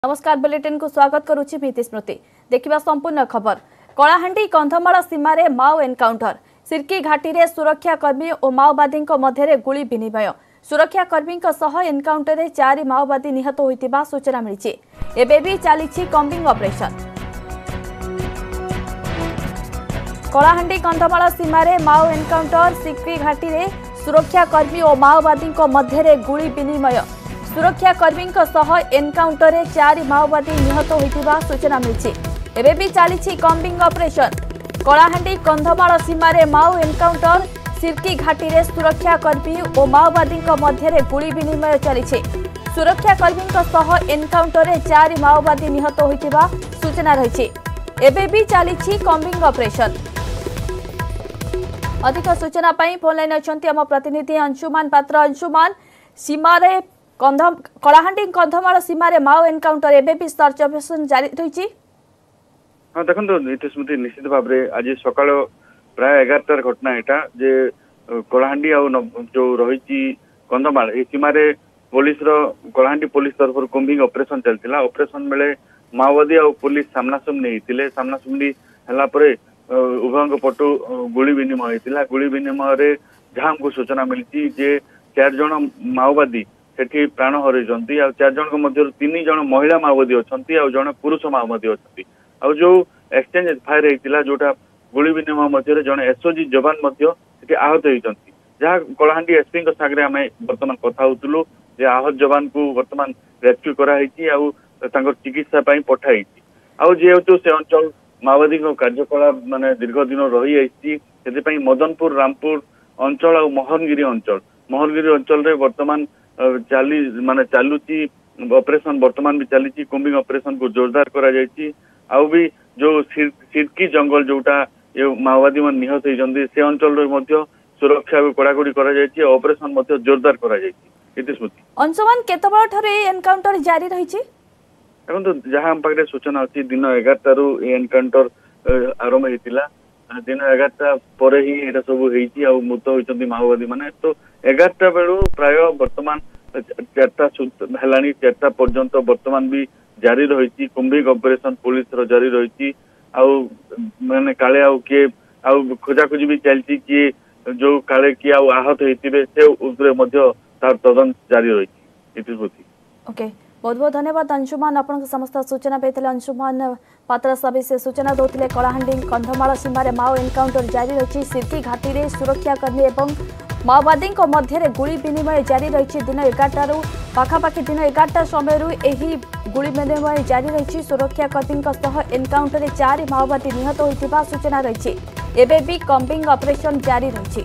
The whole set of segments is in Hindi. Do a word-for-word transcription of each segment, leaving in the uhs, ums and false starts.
नमस्कार बुलेटिन को स्वागत करुछि भीति स्मृति। देखिबा संपूर्ण खबर। कलाहांडी कंधमाल सीमा रे माओ एनकाउंटर। सिरकी घाटी रे सुरक्षा कर्मी और माओवादी मध्य गुली विनिमय। सुरक्षा कर्मी सह एनकाउंटर रे चारि माओवादी निहत होइतिबा सूचना मिलिछि। एबे भी चलिछि कॉम्बिंग ऑपरेशन। कलाहांडी कंधमाल सीमा रे माओ एनकाउंटर। सिरकी घाटी रे सुरक्षा कर्मी और माओवादी मध्य गुली विनिमय। सुरक्षा कर्मी सह एनकाउंटर रे चारि माओवादी निहत होइतिबा सूचना मिलिछि। एबे भी चलिछि कॉम्बिंग ऑपरेशन। कलाहांडी कंधमाल सीमा रे माओ एनकाउंटर। सिरकी घाटी रे सुरक्षा कर्मी और माओवादी मध्य गुली विनिमय चलिछि। सुरक्षा कर्मी सह एनकाउंटर रे चारि माओवादी निहत होइतिबा सूचना रहिछि। एबे भी चलिछि कॉम्बिंग ऑपरेशन। अधिक सूचना पाई फोन लाइन अछंती हम प्रतिनिधि अंशुमान पात्र। अंशुमान, सीमा रे कलाहांडी कंधमाल सीमा रे माओ एनकाउंटर एबे भी सर्च ऑपरेशन जारी रही। हाँ देखो स्मृति निश्चित भाव में आज सकाल प्राय एगारटार घटना एटा जे कलाहांडी जो रही कंधमाल ए सीमा रे पुलिस रो कलाहांडी पुलिस तरफ कॉम्बिंग ऑपरेशन चलता। ऑपरेशन बेले माओवादी और पुलिस सामना सामनी होते। सामना सामनी है उभय पटु गुली विनिमय होता। गुली विनिमय रे जहाँ हमको सूचना मिली जे चार जन माओवादी सेठी प्राण हर चार जन मध्य तीन जन महिला माओवादी अच्छा जन पुरुष माओवादी अच्छा। आ जो एक्सचेंज फायर होता जोटा गुली विनिमय मध्य जन एसओजी जवान आहत होती। जहाँ कलाहांडी एसपी सागरे आम बर्तमान कथा होलु जे आहत जवान को बर्तमान रेस्क्यू कराई चिकित्सा पठाई। आउ जेहेतु से अंचल माओवादी कार्यकलाप माने दीर्घ दिन रही आई मदनपुर रामपुर अंचल और मोहनगिरी अंचल मोहनगिरी अंचल रे वर्तमान चाली माने चालुची ऑपरेशन वर्तमान भी चली। कॉम्बिंग ऑपरेशन को जोरदार करा जायछि। आउ भी जो सिरकी जंगल जोटा ये माओवादी मन निहत होइजंदी से अंचल रे मध्य सुरक्षा भी कड़ाकड़ी करा जायछि। ऑपरेशन मध्य जोरदार करा जायछि। इति स्मृति अंशुमान केतबळ थारे एनकाउंटर जारी रहिछि। एवं तो जहाँ हम पाखे सूचना अच्छी दिन एगारटा रु एनकाउंटर आरंभ होता। दिन एगारटा पर ही यहाँ सब हो मृत होती माओवादी माने। तो एगारटा बेलू प्राय बर्तमान चार्टा है चार्टा पर्यंत बर्तमान भी जारी रही। कॉम्बिंग ऑपरेशन पुलिस रो जारी रही। माने काले आउ किए आउ खोजाखोजी भी चलती किए जो काले किए आउ आहत होते से उपरे मध्य तार तदंत जारी रही। ओके, बहुत बहुत धन्यवाद अंशुमान। आपन समस्त सूचना पाइले अंशुमान पात्र सविशेष सूचना दौले। कलाहांडी कंधमाल सीमा रे माओ एनकाउंटर जारी रही। सिरकी घाटी रे सुरक्षा कर्मी एवं माओवादी मध्य गुली विनिमय जारी रही। दिन एगारटार पाखापाखि दिन एगारटा समय गुली विनिमय जारी रही। सुरक्षा कर्मी सह एनकाउंटर रे चारि माओवादी निहत होइतिबा सूचना रही। एबे भी कॉम्बिंग ऑपरेशन जारी रही।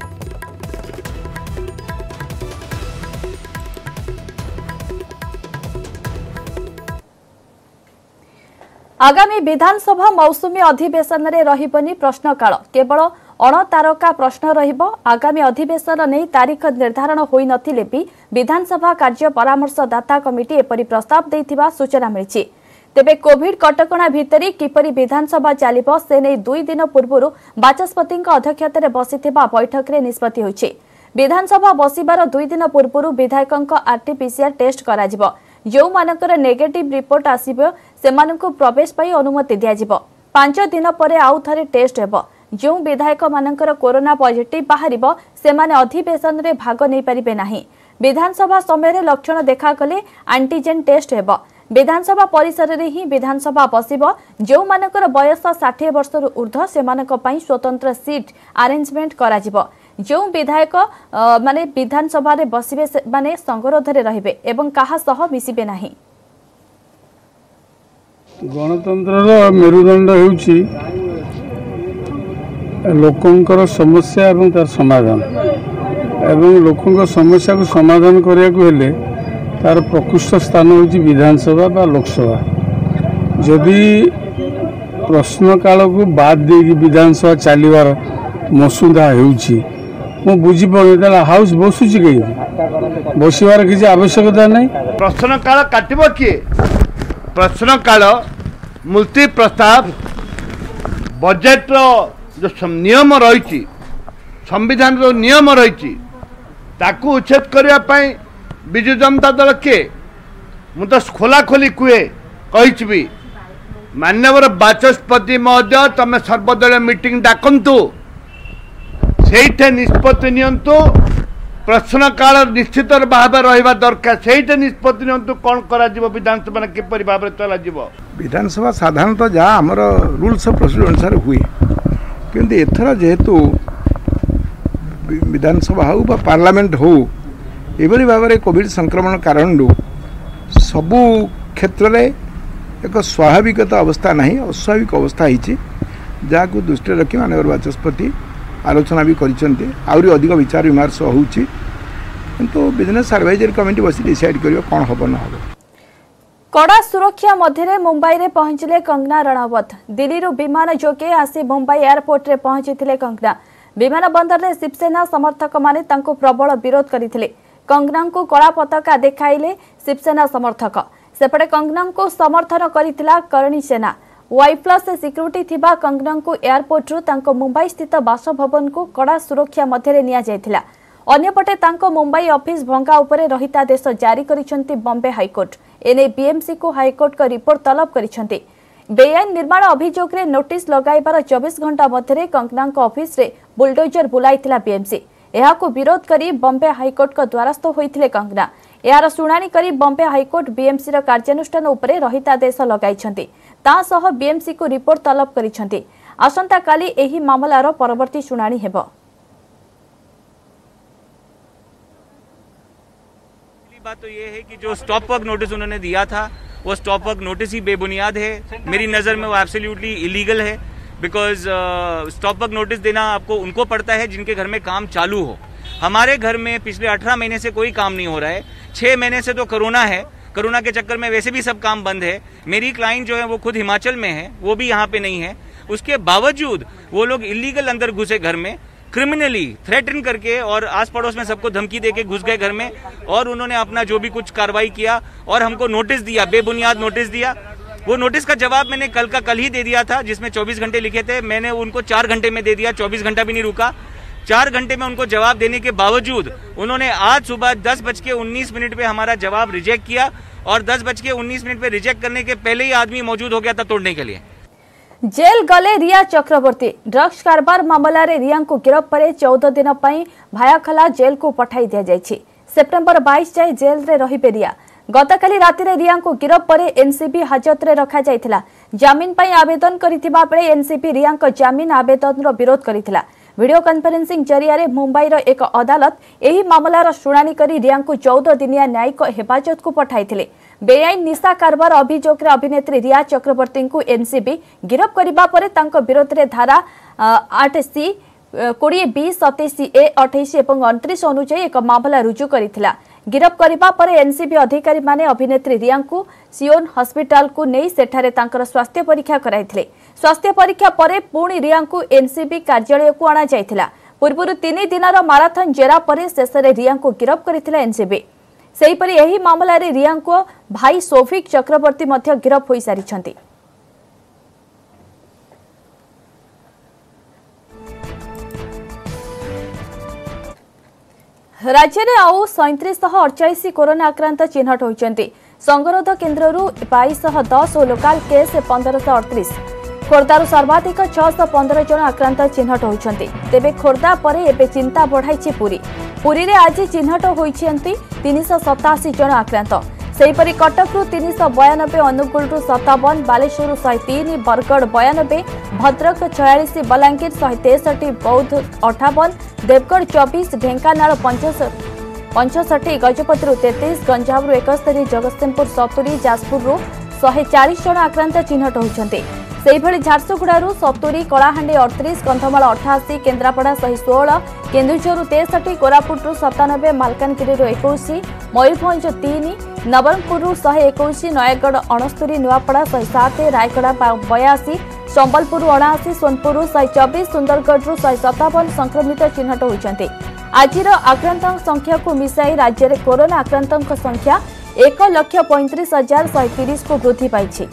आगामी विधानसभा मौसुमी अधिवेशन रे रहिबनी प्रश्नकाल। केवल अणतारका प्रश्न रहिबो। आगामी अधिवेशन नहीं तारीख निर्धारण होई नथिले भी विधानसभा कार्य परामर्शदाता कमिटी एपरि प्रस्ताव देथिबा सूचना मिलिछि। तेबे कोविड कटकणा भितरी किपरि विधानसभा चलिबो से नै दुई दिन पूर्व बाचस्पति अध्यक्षतार बसिथिबा बैठक रे निष्पत्ति होइछि। विधानसभा बसिबार दुई दिन पूर्व विधायक आरटीपीसीआर टेस्ट कराजिबो। जो मानकर नेगेटिव रिपोर्ट आसीबो सेमानकु प्रवेश पाई अनुमति दियाजिबो। पांच दिन परे आउ थरे टेस्ट हेबो। जो विधायक मानकर कोरोना पॉजिटिव बाहरिबो सेमाने अधिवेशन रे भाग नै परिबे नाही। विधानसभा समय लक्षण देखा गले एंटीजेन टेस्ट हेबो। विधानसभा परिसर रे ही विधानसभा बसिबो। जो मानकर बयस साठ वर्ष ऊर्ध्व सेमानक पई स्वतंत्र सीट अरेंजमेंट कराजिबो। जो विधायक माने विधानसभा रे बसिबे माने संगरोध रे रहिबे एवं काहा सह मिसिबे नाही। गणतंत्र रो मेरुदंड हेउची लोकंकर समस्या एवं तार समाधान एवं लोकंकर समस्या को समाधान करिया को हेले तार प्रकृष्ट स्थान होची विधानसभा बा लोकसभा। जदि प्रश्न काल को बाद दे विधानसभा चलिबार मसुदा हेउची मु बुझी पड़े हाउस बसुची कहीं बसवार किसी आवश्यकता नहीं। प्रश्न काल काटब किए? प्रश्न काल मुल्ति प्रस्ताव बजेट रो जो नियम रही संविधान रो नियम रही ताकू उच्छेद करने विजु जनता दल किए मु तो खोला खोली कहे कही माननीय बाचस्पति महोदय तमें सर्वदलीय मीटिंग डाकतु से निष्पत्ति नियंतु प्रश्न काल निश्चित भाव रहा दरकार से निष्पत्ति नियंतु कौन करा विधानसभा किपर भाव चल विधानसभा साधारणतः जहाँ आमर रूल्स ऑफ प्रोसीजर अनुसार हुए किंतु एथर जेहेतु विधानसभा हो बा पार्लियामेंट हो एभली भाव में कोविड संक्रमण कारण सबू क्षेत्र में एक स्वाभाविकता अवस्था नहीं अस्वाभाविक अवस्था होती जहाँ को दृष्टि रखी माननीय बाचस्पति आलोचना भी करिसेंते आउरी अधिक विचार विमर्श होउची किंतु बिजनेस एडवाइजरी कमिटी बसी डिसाइड करियो कोन हबो न हबो। कड़ा सुरक्षा मध्य मुंबई रे पहुंचले कंगना रणवत दिल्ली रु विमान जोगे आसी मुंबई एयरपोर्ट रे पहुंचीथिले कंगना विमान बंदर रे शिवसेना समर्थक माने तांको प्रबल विरोध करिथिले कंगना को कड़ा पताका देखाइले शिवसेना समर्थक सेपटे कंगना को समर्थन करिथिला करणी सेना वाई प्लस सिक्यूरिटी थिबा कंगना को एयरपोर्ट रु तांको मुंबई स्थित बासभवन को कड़ा सुरक्षा मध्य निया जायथिला अन्यपटे तांको मुंबई ऑफिस भंगा उपरे रहितादेश जारी करिसंती बॉम्बे हाईकोर्ट एने बीएमसी को हाईकोर्ट का रिपोर्ट तलब करिसंती बेआईन निर्माण अभियोग रे नोटिस लगाइबार चौबीस घंटा मध्य कंगना ऑफिस रे बुलडोजर बुलाइथिला बीएमसी एहा को विरोध करी बॉम्बे हाईकोर्ट का द्वारस्थ होइथिले कंगना यार शुणाणी करी बॉम्बे हाईकोर्ट बीएमसी रा कार्यानुष्ठान उपरे रहितादेश लगाइछंती ता सह बीएमसी को रिपोर्ट तलब करिछंती आसंता काली एही मामलार परवर्ती शुणाणी हेबो। बात तो ये है कि जो स्टॉप वर्क नोटिस उन्होंने दिया था वो स्टॉप वर्क नोटिस ही बेबुनियाद है मेरी नज़र में वो एब्सोल्युटली इलीगल है बिकॉज स्टॉप वर्क नोटिस देना आपको उनको पड़ता है जिनके घर में काम चालू हो। हमारे घर में पिछले अठारह महीने से कोई काम नहीं हो रहा है, छः महीने से तो कोरोना है, कोरोना के चक्कर में वैसे भी सब काम बंद है। मेरी क्लाइंट जो है वो खुद हिमाचल में है, वो भी यहाँ पे नहीं है, उसके बावजूद वो लोग इलीगल अंदर घुसे घर में क्रिमिनली थ्रेटन करके और आस पड़ोस में सबको धमकी देके घुस गए घर में और उन्होंने अपना जो भी कुछ कार्रवाई किया और हमको नोटिस दिया, बेबुनियाद नोटिस दिया। वो नोटिस का जवाब मैंने कल का कल ही दे दिया था जिसमें चौबीस घंटे लिखे थे, मैंने उनको चार घंटे में दे दिया, चौबीस घंटा भी नहीं रुका। चार घंटे में उनको जवाब देने के बावजूद उन्होंने आज सुबह दस बज के उन्नीस मिनट पे हमारा जवाब रिजेक्ट किया और दस बज के उन्नीस मिनट पे रिजेक्ट करने के पहले ही आदमी मौजूद हो गया था तोड़ने के लिए। जेल गले रिया चक्रवर्ती ड्रग्स कारबार मामला रे रिया को गिरफ्त पर चौदह दिन भायाखला जेल को पठाई दिया जायछि। सेप्टेम्बर बाईस जाए जेल रे रहिबे रिया। गतकाली राति रे रिया को गिरफ्त पर एनसीबी हाजत रे रखा जायथिला। जामीन पई आवेदन करिथिबा बेले एनसीबी रिया को जामीन आवेदन रो विरोध करिथिला। वीडियो कॉन्फ्रेंसिंग जरिया मुंबई रो एक अदालत एही मामलार शुणाणी करी रिया को चौदह दिनिया न्यायिक हेफाजत को पठाइथिले। बेआईन निशा कारबार अभियोग रे अभिनेत्री रिया चक्रवर्ती को एनसीबी गिरफ्त करिबा परे तांको विरोध रे धारा आठ सी कोड़े बीस सतैश ए अठाईस और अणतीस अनुसार एक मामला रुजु करिथिला। गिरफ्त करिबा परे एनसीबी अधिकारी माने अभिनेत्री रिया को सियोन हॉस्पिटल को नहीं सेठारे तांकर स्वास्थ्य परीक्षा कराइथिले। स्वास्थ्य परीक्षा परे पुणी रिया को एनसीबी कार्यालय को आना जाइथिला। पूर्व तीन दिनर माराथन जेरा परे शेषरे रिया को गिरफ्त करिथिला एनसीबी। सेहीपरि एही मामला रे रिया को भाई सोफिक चक्रवर्ती मध्य गिरफ्त होई सारिछंती। राज्य में आउ सैंतीस अड़चाश कोरोना आक्रांत चिन्हट होती। संगरोध केन्द्र बाईस दस और लोकाल केस पंद्रह अड़तीस। खोर्धार सर्वाधिक छःश पंद्रह जन आक्रांत चिन्हट होती। तेबे खोर्धा पर एबे चिंता बढ़ाई पुरी। पुरी रे आज चिन्हट होती तीन सौ सताशी जन आक्रांत। सेहीपरि कटक तीन सौ बयानबे, अनुगुल सतावन, बालेश्वर शहे तीन, बरगढ़ बयानबे, भद्रक छयालीस, बलांगीर शहे तेसठी, बौद्ध अठावन, देवगढ़ चौबीस, ढेंकानाल पंचषठी, गजपति तैंतीस, गंजाम एकस्तरी, जगतसिंहपुर सतुरी, जाजपुर शहे चालीस जन आक्रांत चिन्हट होती। सेहीभଳି झारसुगुड़ारू सतुरी, कलाहांडी अड़तीस, कंधमाल अठाशी, केन्द्रापड़ा शहे षोह, केन्दुझर तेसठी, कोरापुट सतानबे, मालकानगिरी इक्कीस, मयूरभंज तीन, नवरंगपुर शहे इक्कीस, नयगढ़ अणस्तरी, नुआपड़ा शहे सात, रायगढ़ बयासी, संबलपुर अणाशी, सोनपुर शहे चौबीस, सुंदरगढ़ शहे सतावन संक्रमित चिन्हट होती। आज आक्रांत संख्या को मिसाई राज्य में कोरोना आक्रांत संख्या एक लक्ष पैंतीस हजार शहे तीस को वृद्धि पाई।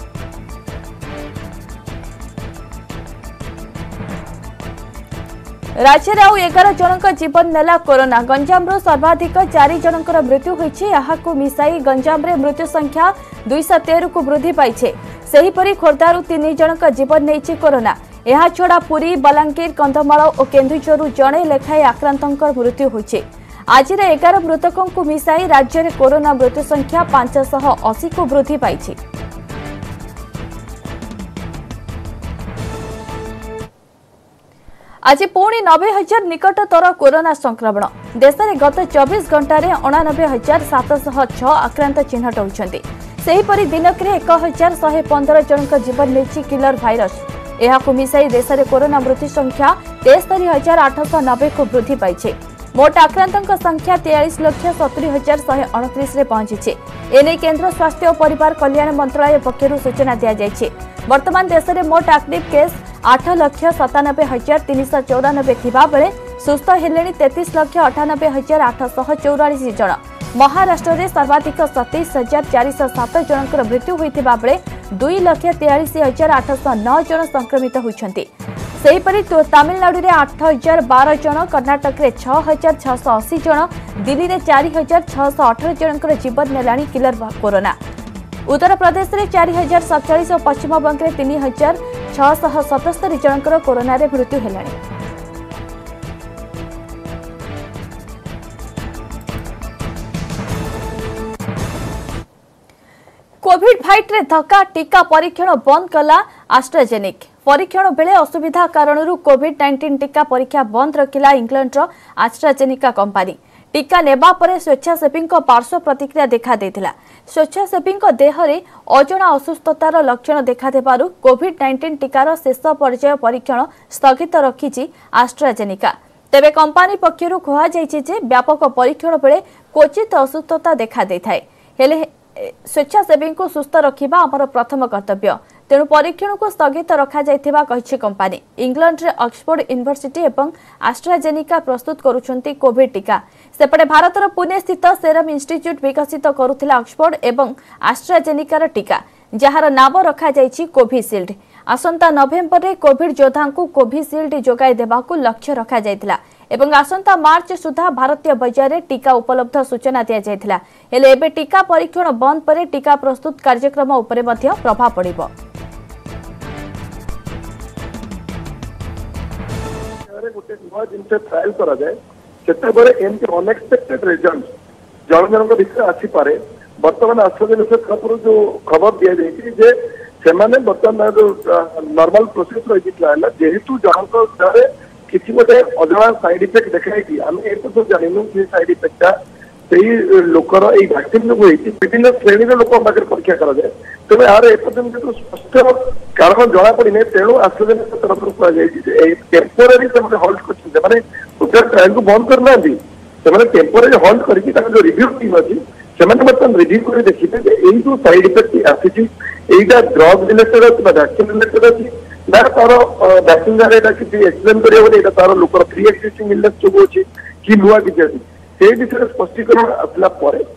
राज्य में आउ एगार जनक जीवन नेला कोरोना। गंजाम सर्वाधिक चार जनकर मृत्यु होईछि। यहाकु मिसाई गंजाम रे मृत्यु संख्या दुई सौ तेरह को वृद्धि पाइछे। सेहीपरि खोर्धारु तीन जनक जीवन नेइछि कोरोना। यह छड़ा पुरी, बलांगीर, कंधमाल और केन्दुझरु जणे लेखाए आक्रांतंकर मृत्यु होईछि। आज एगार मृतकों को मिसाई राज्य में कोरोना मृत्यु संख्या पांच सौ अशी को वृद्धि पाइछि। आज पुणी नबे हजार निकटतर कोरोना संक्रमण। देश में गत चौबीस घंटे अणानबे हजार सातशह छह आक्रांत चिन्हट होती। सेहीपरि दिनक एक हजार शहे पंदर जनक जीवन नहीं किलर भाइरस। यह मिसाई देश में कोरोना मृत्यु संख्या तेस्तरी हजार आठश नबे को वृद्धि पाई। मोट आक्रांतों संख्या तेयालीस लक्ष सतुरी हजार शहे अणतीस पहुंची। एने केन्द्र स्वास्थ्य और परिवार कल्याण मंत्रालय पक्षर सूचना दी जाएगी। वर्तमान देश में मोट एक्टिव केस आठ लक्ष सतानबे हजार तीन सौ चौरानबे थिबा बेले सुस्थ हेलेनी तैंतीस लक्ष अठानबे हजार आठशह चौरालीस जन। महाराष्ट्र में सर्वाधिक सतैश हजार चार सौ सात जनकर मृत्यु होता बेले दुई लक्ष तेयालीस हजार आठशह नौ जन संक्रमित होती। सेहीपरि तमिलनाडु में आठ हजार बार जन, कर्णाटक में छह हजार छःश अशी जन, दिल्ली में चार हजार छःश अठर जनकर जीवन नेलाणी किलर कोरोना। उत्तर प्रदेश में चार हजार सतचाश और पश्चिम बंग में तीन हजार छःश सतस्तरी जनकर कोरोना रे मृत्यु हेलाणी। कोविड फाइट रे धक्का, टीका परीक्षण बंद कला एस्ट्राजेनिक। परीक्षण बेले असुविधा कारण कोविड नाइंटीन टीका परीक्षा बंद रखिला इंग्लैंड रो एस्ट्राजेनिका कंपनी। टीका नेबा परे स्वेच्छासेवी पार्श्व प्रतिक्रिया देखा देथिला। स्वेच्छासेवी देह में अजणा असुस्थतार लक्षण देखा देबारु कोविड नाइंटीन टीकार शेष पर्याय परीक्षण स्थगित रखिछि एस्ट्राजेनिका। तेबे कंपनी पक्षरु कहा जायछि जे व्यापक परीक्षण बेले क्वचित असुस्थता देखा देथाय। हेले स्वेच्छासेवी को सुस्थ रखिबा आमर प्रथम कर्तव्य, तेणु परीक्षण को स्थगित रखा जायथिबा कहिछि कंपनी। इंग्लैंड रे ऑक्सफोर्ड यूनिवर्सिटी एवं एस्ट्राजेनिका प्रस्तुत करुछंती कोविड टीका। सेपटे भारतर पुणे स्थित सेरम इंस्टीट्यूट विकसित करुथिला ऑक्सफोर्ड एवं एस्ट्राजेनिकार टीका, जहार नाम रखा जायछि कोविशील्ड। आसंता नवेम्बर रे कोविड योद्धा को कोविशील्ड जोगाई देबाकू लक्ष्य रखा जायथिला एवं आसंता मार्च सुधा भारतीय बाजार रे टीका उपलब्ध सूचना दिया जायथिला। हेले एबे टीका परीक्षण बंद परे टीका प्रस्तुत कार्यक्रम उपरे मध्य प्रभाव पड़िबो। गोटे नुआ जिनसे ट्रायल करा जाए सेतेबेले एमके अनएक्सपेक्टेड रिजल्ट जन जनक भितर आसी पारे। वर्तमान एस्ट्राजेनेका तरफ जो खबर दिया जायछि जे सेमाने वर्तमान जो नॉर्मल प्रोसेस रही ट्रायल जेहेतु जनक किसी गोटे अजणा साइड इफेक्ट देखाई आम ए तो जानू कि साइड इफेक्टा से लोकर वैक्सीन जो विभिन्न श्रेणी लोक पाखे परीक्षा कराए। तेज यार एपर्यंत जो स्पष्ट कारण जना पड़े तेणु एस्ट्राजेनेका तरफ टेम्पोरारी से हल्ट कर ट्रायल को बंद करना टेम्पोरारी हल्ट कर रिव्यू टीम अच्छी से बर्तमान रिव्यू कर देखिए यही जो साइड इफेक्ट आसी ड्रग रिलेटेड अच्छी वैक्सीन रिलेटेड अच्छी ना तार वैक्सीन द्वारा किसी एक्सप्लेन कर तार लोक प्री एक्जिस्टिंग इलनेस जो अच्छी कि नुआ किसी अच्छी से विषय स्पष्टीकरण आसला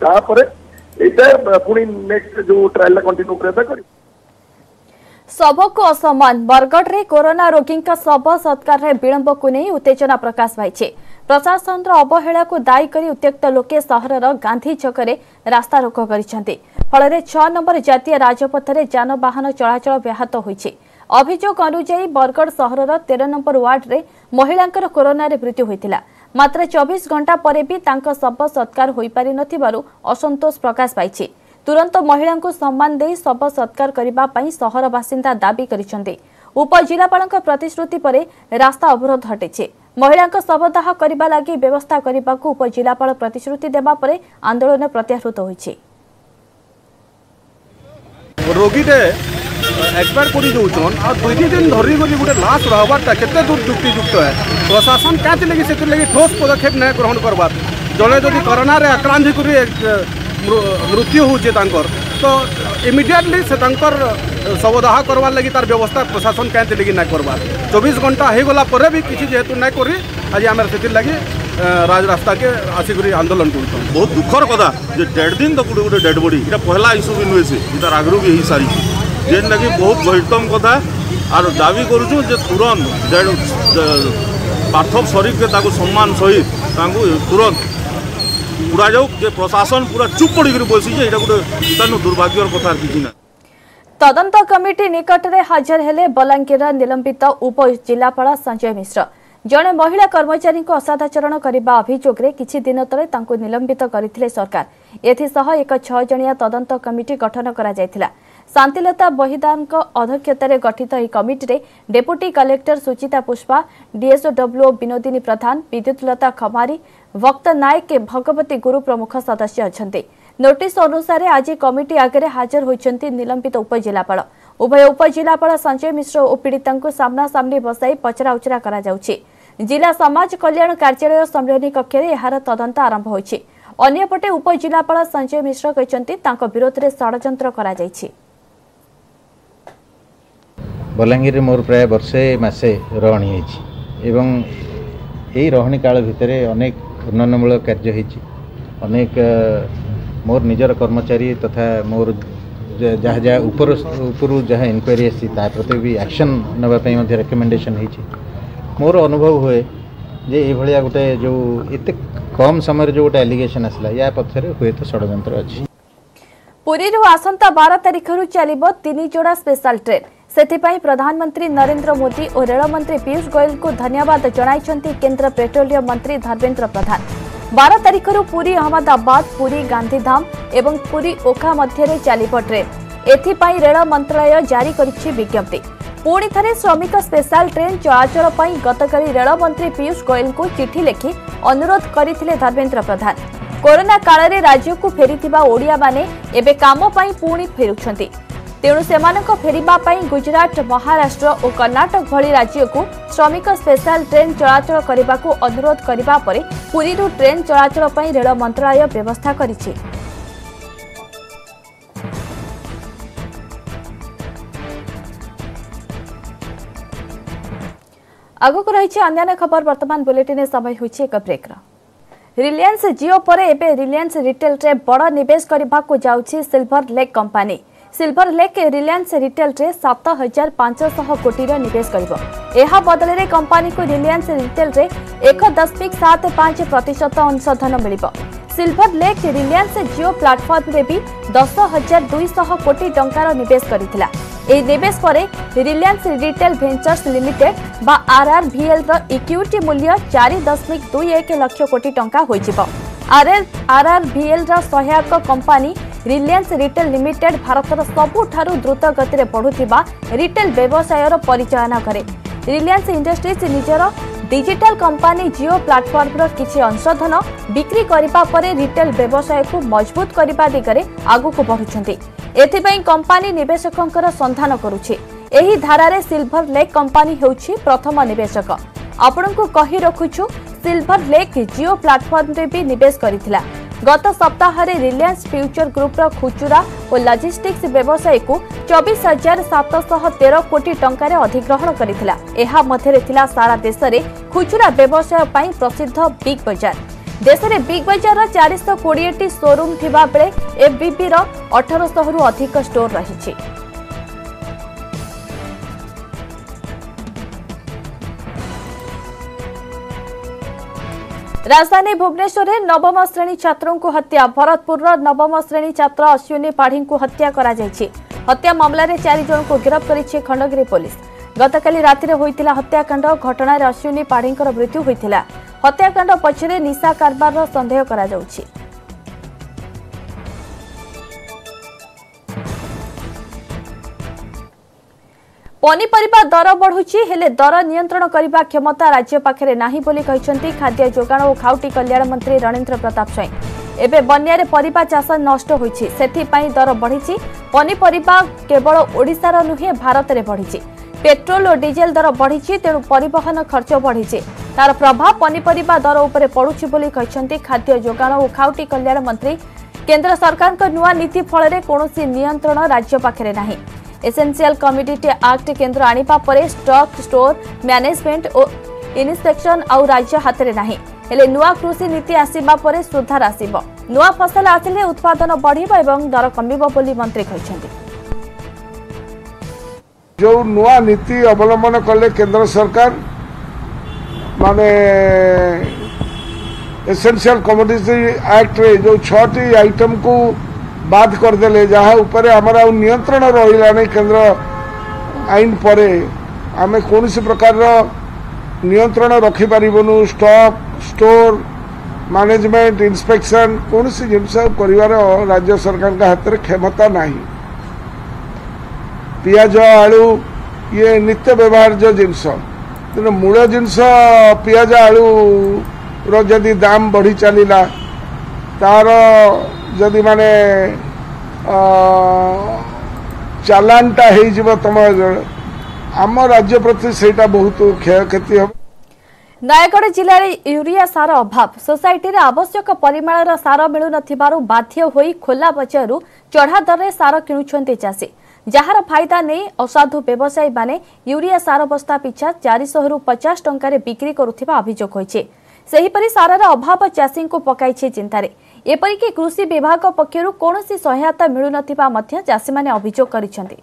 पुणी नेक्स्ट जो ट्रायल कंटिन्यू कर शव को असम्मान। बरगढ़ रे कोरोना रोगी शव सत्कार रे विलंब को नहीं उत्तेजना प्रकाश पाई। प्रशासन अवहेला को दायी करी उत्त्यक्त लोके सहरर गांधी छक रे रास्ता रोक करिसेंती। फल छह नंबर जातीय राजपथ रे जानवाहन चलाचल व्याहत होईछि। अभियोग अनुसार बरगढ़ सहरर तेरह नंबर वार्ड रे महिलांकर कोरोना रे मृत्यु होइतिला। मात्र चौबीस घंटा परे भी तांका शव सत्कार होई पारि नथिबारु असंतोष प्रकाश पाइछि। तुरंत महिला को सम्मान दे शव सत्कार करबा पई सहर बासिंदा दाबी करिसेंती। उपजिलापाल प्रतिश्रुति परे रास्ता अवरोध हटेछि। महिला शवदाह करबा लागि व्यवस्था करबा को उपजिलापाल प्रतिश्रुति देबा परे आंदोलन प्रत्याहृत होइछि। रोगीटे एक्सपायर कर जाऊन और दुई दिन धरी गली गोटे लाश रहबारटा केते दूर युक्तियुक्त है। प्रशासन क्या लगे से लगे ठोस पदक्षेप नहीं ग्रहण करवार। जड़े जदि कोरोना रे आक्रांत कर मृत्यु होचे तो इमिडिएटली से शवदाह करवार लगी तार व्यवस्था प्रशासन क्या लगे ना करवार। चौबीस घंटा हो गला पर भी किसी जेहेतु ना करी आज आम से लगे राज रास्ता के आसिक आंदोलन कर बहुत दुखर कथा जे डेढ़ दिन तक गोटे गोटे डेड बॉडी इटा पहला इश्यू भी नुहे से तार आगु भी हो सारी जेनटा कि बहुत बहितम कथा और दाबी करूँ जे तुरंत पार्थव शरीर के ताको सम्मान सहित तांको तुरंत उड़ा जाऊ जे प्रशासन पूरा चुप पड़ी बसी जे एटा गोटे दुर्भाग्यर कथा किछि ना। तदंत कमिटी निकट में हाजर हेले बलांगीर निलंबित उप जिलापाल संजय मिश्र। जड़े महिला कर्मचारी को असदाचरण करने अभियोग में किछि दिन तले तांको निलंबित करथिले सरकार। एथिसह एक छह जणिया तदंत कमिटी गठन करा जायथिला। शांतिलता बहिदान अध्यक्षतार गठित यह कमिटी रे deputy collector Suchita Pushpa, DSOWO Binodini Pradhan, Bidyutlata Khamari, Bhakta Nayak, Bhagwati गुरु प्रमुख सदस्य अछंती। नोटिस अनुसार आज कमिटी आगे हाजर होइछंती निलंबित उपजिलापाल। उभय उपजिलापाल संजय मिश्र और पीड़िता को सामना सामनी बसाई पचरा उचरा करा जाउछि। जिला समाज कल्याण कार्यालय सम्मेलनी कक्ष में यार तदंत आरंभ होइछि। अन्यपटे उपजिलापाल संजय मिश्र कहते तांको विरोध में षड्यंत्र करा जाइछि। बलांगीर मोर प्राय वर्षे मासे रहणी होइछि एवं यही रहणी काल भितर अनेक उन्नयनमूलक कार्य होइछि। अनेक मोर निजर कर्मचारी तथा मोर जहाँ जहाँ ऊपर ऊपर जहाँ इनक्वारी आसी प्रति भी एक्शन नापी रेकमेंडेशन होइछि। मोर अनुभव हुए जे ये गोटे जो एत कम समय जो गोटे एलिगेशन आसला या पक्षरे हुए तो षड्यंत्र अच्छी। पुरी आसंता बारह तारिख रु चलिबो तीन जोड़ा स्पेशल ट्रेन। सेथिपाई प्रधानमंत्री नरेंद्र मोदी और रेल मंत्री पीयूष गोयल को धन्यवाद जणाइछंती केंद्र पेट्रोलियम मंत्री धर्मेंद्र प्रधान। बारह तारिख रु पुरी अहमदाबाद, पुरी गांधीधाम एवं पुरी ओखा मध्य चलिबो ट्रेन। एथिपाई रेल मंत्रालय जारी करिछि विज्ञप्ति। पुणी थे श्रमिक स्पेशल ट्रेन चलाचल पर गतकाली रेल मंत्री पीयूष गोयल को चिठी लिखि अनुरोध करथिले धर्मेंद्र प्रधान। कोरोना काल में राज्य को फेरीथिबा ओडिया माने एबे काम पई पुणी फेरुछंती। तेणु सेमानक फेरिबा पई गुजरात, महाराष्ट्र और कर्नाटक भली राज्य को श्रमिक स्पेशल ट्रेन चलाचल करने को अनुरोध करबा परे पुरी रु ट्रेन चलाचल पई रेल मंत्रालय व्यवस्था करिछि। आगक रही अन्य खबर वर्तमान बुलेटिन समय होइछि एक ब्रेक। रिलायंस जियो पर एबे रिलायंस रिटेल रे बड़ निवेश करबा को जाउछि Silver Lake company. Silver Lake Reliance Retail रे सात हजार पांच सौ कोटी निवेश करिबो। एहा बदले रे कंपनी को रिलायंस रिटेल रे एक दशमिक सात पांच प्रतिशत अंशधन मिलिबो। Silver Lake Reliance Jio platform रे भी दस हजार दुई सौ कोटी टंकार निवेश करिथिला। एही निवेश पर रिलायंस रिटेल वेंचर्स लिमिटेड बा आरआरवीएल रो इक्विटी मूल्य चार दशमिक दुई एक लाख कोटी टंका होइजिबो। आरआरवीएल रो सहायक कंपनी रिलायंस रिटेल लिमिटेड भारतर सबुठारु द्रुत गति में बढ़ुथिबा रिटेल व्यवसायर परिचालना करे। रिलायंस इंडस्ट्रीज निजर डिजिटल कंपनी जियो प्लाटफॉर्म रो किछि अंशधन बिक्री करिबा परे रिटेल व्यवसाय को मजबूत करिबा दिगरे आगु को बढ़ुछंती। एथिपई कंपनी निवेशकंकर संधान करुछि। एही धारारे सिल्वर लेक कंपनी हेउछि प्रथम निवेशक। आपनकु कहि रखुछु सिल्वर लेक जियो प्लाटफॉर्म रे भी निवेश करिथिला। गत सप्ताह रिलायंस फ्यूचर ग्रुप रो खुचुरा और लॉजिस्टिक्स व्यवसाय को चौबीस हजार सात सौ तेरह कोटी टंकार अधिग्रहण करिथिला। एहा मध्यरे थिला सारा देश रे खुचुरा व्यवसाय पई प्रसिद्ध बिग बाजार। देश में बिग बाजार चार सौ कोड़े टी शोरूम थिबा बेले एफबीबी रो अठारह सौ रु अधिक स्टोर रहिछि। राजधानी भुवनेश्वर में नवम श्रेणी छात्रों को हत्या। भरतपुर नवम श्रेणी छात्र अश्विनी पाढ़ी को हत्या करा जायछि। हत्या मामला रे चार जन को गिरफ्त करिछि खंडगिरी पुलिस। गतकाली राति होइतिला हत्याकांड घटना अश्विनी पाढ़ी मृत्यु होइतिला। हत्याकांड पछरे निशा कारबार संदेह करा जाउछि। पनीपरिबा दर बढ़ुछि हेले दर नियंत्रण करबा क्षमता राज्य पाखरे नाही बोली कहिसंती खाद्य जोगाण और खाउटी कल्याण मंत्री रणेंद्र प्रताप स्वाई। एबे बन्यारे परिबा चाष नष्ट होइछि, सेथि पई दर बढ़िछि। पनीपरिबा केवल ओडिसार नुहे भारत रे बढ़िछि। पेट्रोल और डीजेल दर बढ़िछि, तेणु परिवहन खर्च बढ़िछि। तार प्रभाव पनीपरिबा दर उपरे पड़ुछि बोली कहिसंती खाद्य जोगाण और खाउटी कल्याण मंत्री। केंद्र सरकार को नुआ नीति फल रे कोनोसी नियंत्रण राज्य पाखरे नाही। एसेंशियल कमोडिटी एक्ट केंद्र आनिबा परे स्टॉक स्टोर मैनेजमेंट और इन्स्पेक्शन आउ राज्य हाथ में नाही। हेले नुआ कृषि नीति आसीबा परे सुधार आसीबो। नुआ फसल आसिले उत्पादन बढ़िबो एवं दर कमिबो बोली मंत्री कहिसंती। जो नुआ नीति अवलंबन कले केंद्र सरकार माने एसेंशियल कमोडिटी एक्ट रे जो छटी आइटम को बाद करदे जहाँ उपर आमर आ नियंत्रण रहा नहीं केंद्र आईन पर आम कौन प्रकार नियंत्रण रखिपारूँ स्टॉक स्टोर मैनेजमेंट इंस्पेक्शन कौन जिनस कर राज्य सरकार का हाथ में क्षमता नहीं। पियाज आलू ये नित्य व्यवहार्य जिनस तेना मूल जिनस पियाज आलू रदि दाम बढ़ी चलला तार जदि माने चालानटा हो तुम आम राज्य प्रति सेटा बहुत क्षयक्षति हम। नयगढ़ जिले में यूरिया सार अभाव सोसाइटी रे आवश्यक परिमाणर सार मिलु नथिबारु बाध्य होई खोला बजारु चढ़ा दर रे सार किणुछन्ते चाषी जार फायदा नहीं असाधु व्यवसायी माने यूरिया सार बस्ता पिछा चार सौ रु पचास टंका रे बिक्री करुथिबा अभियोग होइछे। सेहीपरि सारर अभाव चाषी को पकाइछे चिंतारे एपरिक कृषि विभाग पक्षरु कोनोसी सहायता मिलु नथिबा मध्य चाषी माने अभियोग करिसेंती।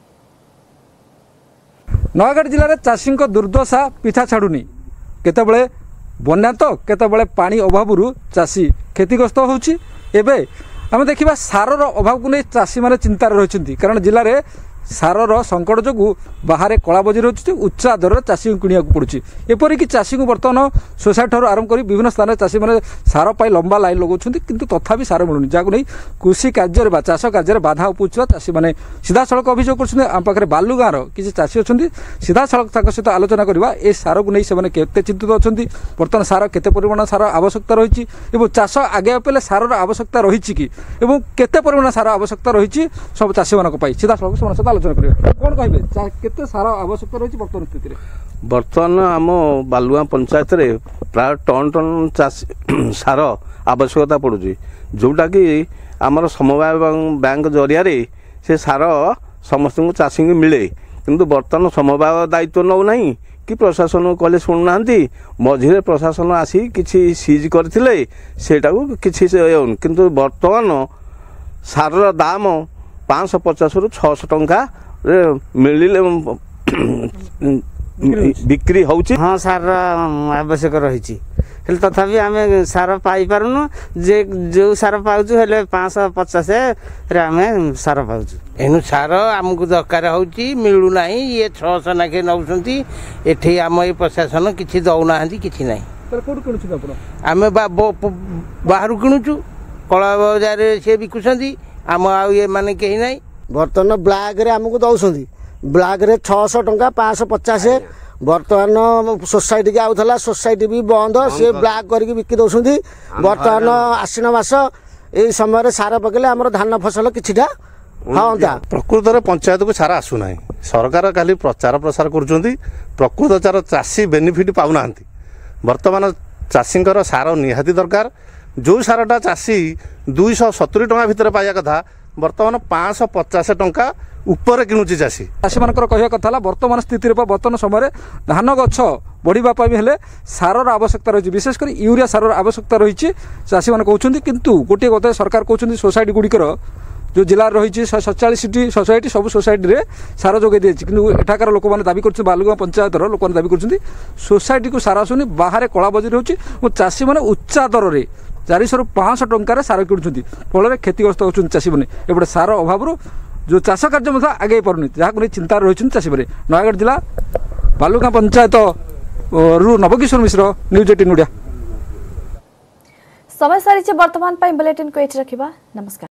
नयगढ़ जिले में चाषी दुर्दशा पिछा छाड़ुनी केतबेले बन्या तो केतबेले पानी अभाव चाषी क्षतिग्रस्त होउछि। एबे आम देखा सारर अभाव को नहीं चाषी मैंने चिंतार रही कारण जिले में सारर संकट जो बाहर कलाबजी रही उच्चा दर चाषी को किणा पड़ुछि। एपरिक चाषी को बर्तमान सोसाइटी ठार आरंभ कर विभिन्न स्थान चाषी मैंने सार पाई लंबा लाइन लगाउछन्ति किंतु तथापि सार मिलुनि जहाँ नहीं कृषि कार्य बा चाष कार्य बाधा उपजुवा चाषी मैंने सीधा सड़क अभियोग कर आम पाखे बालू गाँव किसी चाषी अच्छा सीधा सड़क सहित आलोचना करवा ए सार को नहीं से केते चिंतित अच्छा बर्तमान सार केते परिमाण सार आवश्यकता रही चाष आगे पेले सारर आवश्यकता रही कि केते परिमाण सार आवश्यकता रही सब चाषी मान सीधा सड़क सहित आलोचना करिया कोन कहबे केते सारा आवश्यकता रही वर्तमान स्थिति रे। वर्तमान आम बालुआ पंचायत रे प्राय टन टन चाषी सार आवश्यकता पड़ुछि जोटा कि आमर समवाय बैंक जरिया रे से सार समस्त चाषी को मिले किंतु वर्तमान समवाय दायित्व नौ नहीं कि प्रशासन कले शुणुना मझे प्रशासन आसी किसी सीज करथिले सेटा को किसी किंतु वर्तमान सार दाम पाँच सौ पचास रु छह सौ टंका मिले बिक्री होउछि। हाँ सार आवश्यक रही तथापि आम सार पाई पारुनु जे जो सार पाउछु हेले पाँच सौ पचास आम सार पाउछु एनु सार आमको दरकार होउछि मिलु नाही ये छह सौ नाखे नउछंती एठी आम ए प्रशासन किछि दउनाहांती किछि नाही तर कोड किणुछु आपण आम बाहरु किणुछु कला बजार से बिकुछंती आम आ ये माने कहीं नहीं बर्तमान ब्लैक रे आमको दौरान ब्लैक रे छह सौ टंका पाँच सौ पचास बर्तमान सोसाइटी की आउला सोसाइटी भी बंद सी ब्लैक करके बिकी दौरान बर्तमान आश्विन मास ये समय सार पकड़े आम धान फसल किछिटा हाँ प्रकृत में पंचायत को सारा आसुना सरकार खाली प्रचार प्रसार कर प्रकृत चार चाषी बेनिफिट पाऊना बर्तमान चाषी सार निहाती दरकार जो सारटा चाषी दुई सौ सतुरी टंका भितर पाइबा कथा बर्तमान पाँच सौ पचास टंका ऊपर किणुची चाषी चाषी मान कहवा कथा बर्तमान स्थित बर्तमान समय धान गछ बढ़ापी हेले सारर आवश्यकता रही विशेषकर यूरिया सारर आवश्यकता रही चाषी मैंने कहते किंतु गोटे कथा सरकार कहते सोसाइटी गुड़िकर जो जिले रही सतचाश सोसाइटी सब सोसाइटी रे सार जोगे दी एठाकार लोक मैंने दाबी कर बालुगाँ पंचायत लोक मैंने दाबी कर सोसाइटी को सार आसुनी बाहर कलाबजी रोचे और चाषी मैंने उच्चा दर में चार सौ पाँच सौ टंकार सार किणुंट फल क्षतिग्रस्त होती चाषी मैंने एपटे सार अभाव जो चाष कार्य आगे पारनी जहाँ नहीं चिंता रही चाषी मैंने नयगढ़ जिला बालुगाँ पंचायत रु नवकिशोर मिश्र न्यूज एटीन ओडिया समय सारी वर्तमान बुलेटिन को एठी रखिबा नमस्कार।